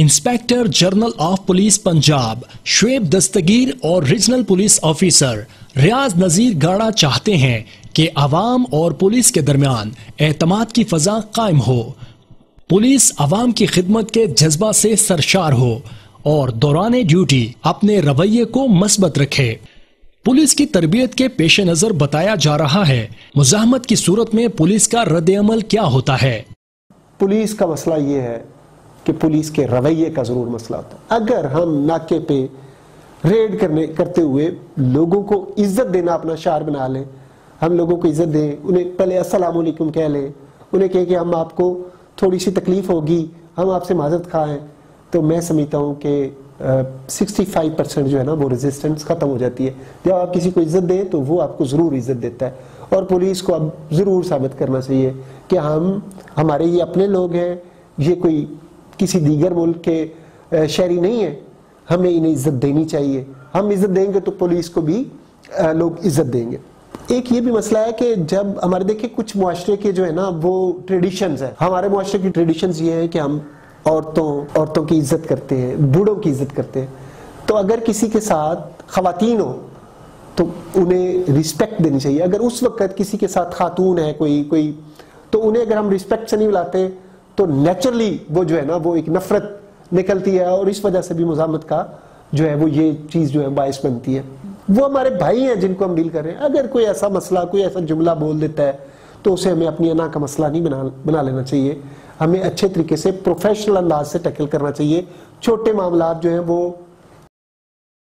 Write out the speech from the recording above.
Inspector general of police Punjab Shoaib Dastgir और regional police officer Riaz Nazir Gara चाहते हैं कि आवाम और पुलिस के दरमियान एतमाद की फजा कायम हो, पुलिस आवाम की खिदमत के जज्बा से सरशार हो और दौरान ड्यूटी अपने रवैये को मस्बत रखे। पुलिस की तरबियत के पेश नजर बताया जा रहा है मुज़ाहमत की सूरत में पुलिस का रद्द-ए-अमल क्या होता है। पुलिस का मसला ये है कि पुलिस के रवैये का जरूर मसला होता है। अगर हम नाके पे रेड करते हुए लोगों को इज्जत देना अपना शार बना लें, हम लोगों को इज्जत दें, उन्हें पहले अस्सलाम वालेकुम कह लें, उन्हें कहें कि हम आपको थोड़ी सी तकलीफ होगी, हम आपसे माजरत खाएं, तो मैं समझता हूँ कि 65% जो है ना वो रेजिस्टेंस खत्म हो जाती है। जब आप किसी को इज्जत दें तो वो आपको ज़रूर इज्जत देता है। और पुलिस को अब ज़रूर साबित करना चाहिए कि हमारे ये अपने लोग हैं, ये कोई किसी दीगर मुल्क के शहरी नहीं है, हमें इन्हें इज्जत देनी चाहिए। हम इज्जत देंगे तो पुलिस को भी लोग इज्जत देंगे। एक ये भी मसला है कि जब हमारे देखिए कुछ मुआशरे के जो है ना वो ट्रेडिशंस है, हमारे मुआशरे की ट्रेडिशंस ये है कि हम औरतों की इज्जत करते हैं, बूढ़ों की इज्जत करते हैं। तो अगर किसी के साथ खवातीन हो तो उन्हें रिस्पेक्ट देनी चाहिए। अगर उस वक्त किसी के साथ खातून है कोई तो उन्हें अगर हम रिस्पेक्ट से नहीं बुलाते तो नेचुरली वो जो है ना वो एक नफरत निकलती है, और इस वजह से भी मुज़ाहमत का जो है वो ये चीज़ जो है बाइस बनती है। वो हमारे भाई हैं जिनको हम डील कर रहे हैं। अगर कोई ऐसा मसला, कोई ऐसा जुमला बोल देता है तो उसे हमें अपनी अना का मसला नहीं बना लेना चाहिए। हमें अच्छे तरीके से प्रोफेशनल अंदाज से टैकल करना चाहिए। छोटे मामलात जो हैं वो